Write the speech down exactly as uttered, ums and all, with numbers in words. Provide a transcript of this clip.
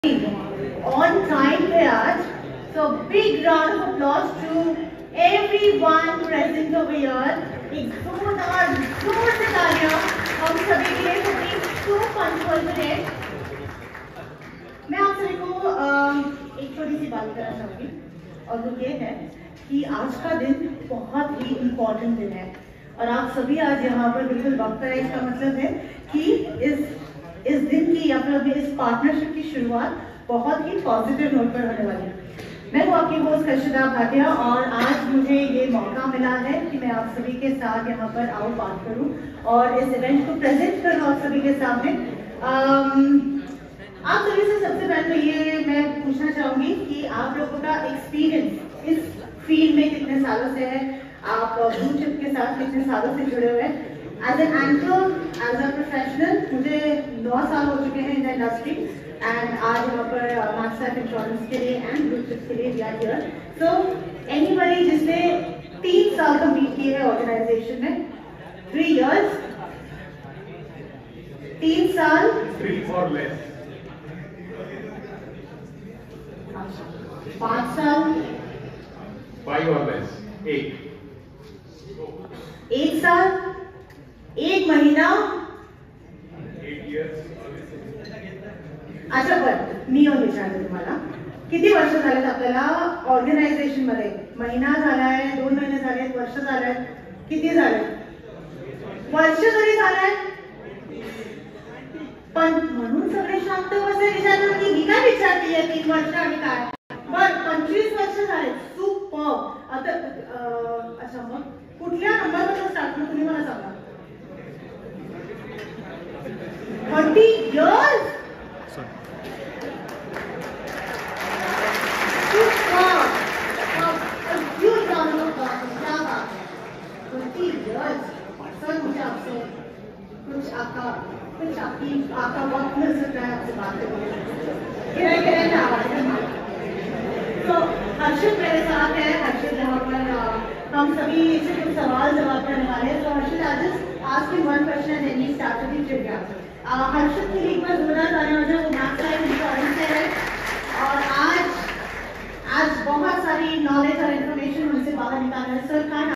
on time पे आज, so big round of applause to everyone present over here. एक जोरदार जोर से तालियां हम सभी के लिए, so being so punctual today. मैं आप सभी को एक छोटी सी बात करना चाहूँगी और वो ये है कि आज का दिन बहुत ही इम्पोर्टेंट दिन है और आप सभी आज यहाँ पर बिल्कुल वक्त है। इसका मतलब है कि इस इस दिन की या फिर इस पार्टनरशिप की शुरुआत बहुत ही पॉजिटिव नोट पर होने वाली है। मैं हूँ आपकी होस्ट कश्यता भाटिया और आज मुझे ये मौका मिला है कि मैं आप सभी के साथ यहाँ पर आऊँ, बात करूँ और इस इवेंट को प्रेजेंट करूँ आप सभी के सामने। आप सभी से सबसे पहले ये मैं पूछना चाहूँगी कि आप लोगों का एक्सपीरियंस इस फील्ड में कितने सालों से है, आप ब्लू चिप के साथ कितने सालों से जुड़े हुए हैं। As an anchor, as a professional मुझे नौ साल हो चुके हैं इन द इंडस्ट्री एंड आज यहाँ पर मैक्स लाइफ इंश्योरेंस के लिए एंड ब्लू चिप के लिए we are here. So anybody जिसने तीन साल कंप्लीट किए हैं ऑर्गेनाइजेशन में, थ्री इयर्स, तीन साल, थ्री और लेस, पाँच साल, फाइव और लेस, एक एक साल, एक महीना, एट इयर्स। अच्छा बरं मी येऊन विचारते तुम्हाला किती वर्ष झालेत आपल्याला ऑर्गनायझेशन मध्ये? महिना झालाय, दोन महिने झाले, वर्ष झालंय, किती झाले? वर्ष जरी झालंय पण म्हणून सगळे शांत बसले विचारतात की मी काय विचारतीये तीन वर्ष आणि काय बर पंचवीस वर्ष झाले. सुपर. आता अच्छा मग कुठल्या नंबरपासून स्टार्ट करू तुम्ही मला सांगा. Thirty years. सर मुझे आपसे कुछ आपका कुछ आपकी आपका वक्त मिल सकता है आपसे बात करने। तो हर्षित मेरे साथ है। हर्षित यहाँ पर हम सभी से कुछ सवाल जवाब करने वाले हैं। तो हर्षित आज आज की वन क्वेश्चन है देनी स्टार्ट विद ट्रिविया। हर्षित के लिए एक बार जोरदार तालियां हो जाए। वो मैथ्स लाइफ इंश्योरेंस से है और आज आज बहुत सारी नॉलेज और इन्फॉर्मेशन उनसे बाहर निकालना है। सर